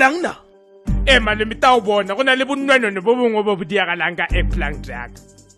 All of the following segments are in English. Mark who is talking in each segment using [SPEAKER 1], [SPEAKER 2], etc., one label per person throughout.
[SPEAKER 1] diragalang na?
[SPEAKER 2] Malome ta o bona go na le bonnwanone bo bongwe bo bo diragalang ka eggplant drug.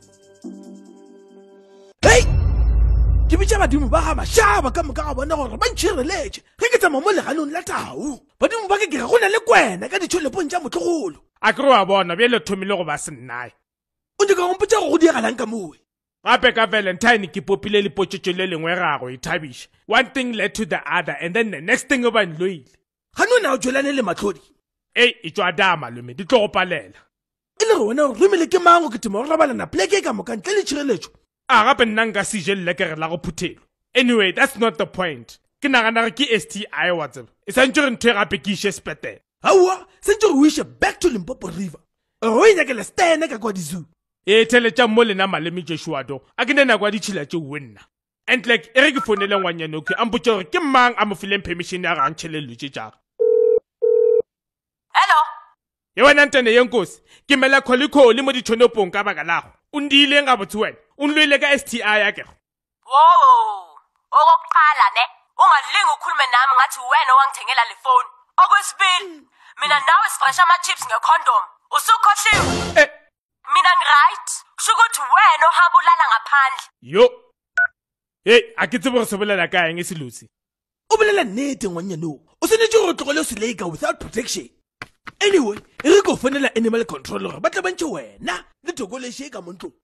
[SPEAKER 1] Hey! Ke bitsa badimo ba ga mashaba ka moka ga bona gore ba ntshireletse ge ke tsamaya mo leganong la tau. Badimo ba ke ke go na le kwena ka ditšholepong tša motlogolo.
[SPEAKER 2] A ke re wa bona bjale thomile go ba sennae.
[SPEAKER 1] O nyaka go mpotsa go diragalang ka mowe.
[SPEAKER 2] Gape ka Valentine ke popile le potšetšo le lengwe ra go ithabiša. One thing led to the other and then the next thing o ba nloile.
[SPEAKER 1] Ga no na o tswelane le matlhodi.
[SPEAKER 2] E tswa da malome di tlo go palela.
[SPEAKER 1] E le go wena o rumile ke mango ke temo go rabalana pleke ka moka ntle le tšhireletšo.
[SPEAKER 2] Gape nna nka se je le la go phuthelo. Anyway, that's not the point. Ke nagana re ke STI wa tseba. E santse re ntho e gape ke ishe sepetele.
[SPEAKER 1] Hawa, sentse re ishe back to Limpopo River. O inyakela stene ka kwa di-zoo.
[SPEAKER 2] Theletša mo lena maleme Joshua do a ke nena kwa ditšhila tše wenna. And like e re ke founele ngwanyane ke a mpotše gore ke mang a mo fileng permission ya ga ntšhelelo tše tša.
[SPEAKER 3] Hello.
[SPEAKER 2] Ye wena ntene ye nkosi ke mela kgolikgoli mo ditšhonopong ka baka lago. O ndileng ga botse wena o nloile ka STI ya kego.
[SPEAKER 3] Wo, okokuqala ne ungalingi ukhulume nami ngathi wena owangithengela le phone. Okwesibili mina nawe sifresha ama-chips ngecondom. Usukhohliwe. Mina right shukuthi wena ohamba ulala ngaphandle.
[SPEAKER 2] Yo. Hey, a ke tsebe go se bolela ka eng se lusi.
[SPEAKER 1] O bolela nnete ngwanyane o. O tshwanetse go tlogela o se leka without protection. Anyway, re go fonela animal control gore ba tla bantse wena le tokoleshe ka montlo.